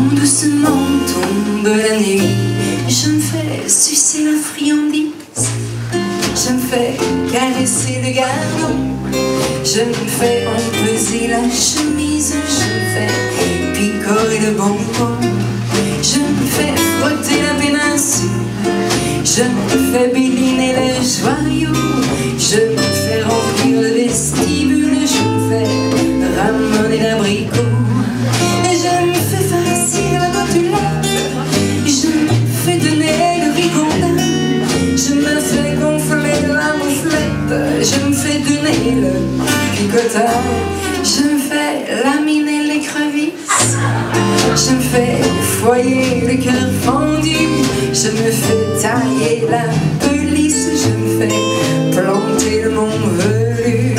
Quand doucement tombe la nuit, je me fais sucer la friandise, je me fais caresser le gardon, je me fais empeser la chemise, je me fais picorer le bonbon, je me fais frotter la péninsule, je me fais béliner les joyaux, je me fais remplir le vestibule, je me fais ramener l'abricot, je me fais farcir la boîte, je me fais donner le ricondin, je me fais gonfler de la mouflette, je me fais donner le picotin, je me fais laminer les crevisses, je me fais foyer le cœur fendu, je me fais tailler la pelisse, je me fais planter le mont velu.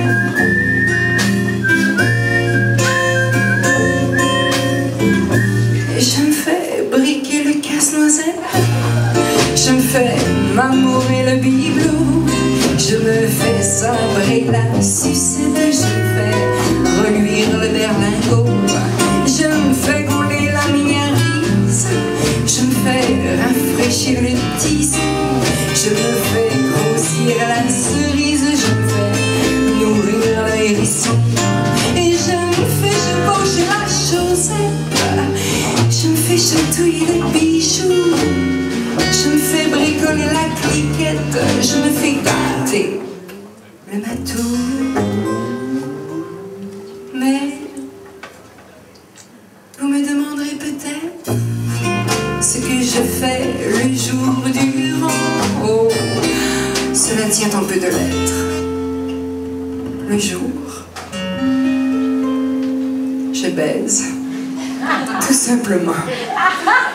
Je me fais briquer le casse-noisette, je me fais m'amourer le bibelot, je me fais sabrer la sucette, je me fais reluire le berlingot, je me fais gauler la mignarise, je me fais rafraîchir le tissu, je me fais grossir la cerise, je me fais nourrir le hérisson, et je me fais chevaucher la chaussette, je me fais chatouiller les bijoux, je me fais bricoler la cliquette, je me fais gâter le matou. Mais vous me demanderez peut-être ce que je fais le jour durant. Oh, cela tient un peu de l'être. Le jour, je baise, tout simplement.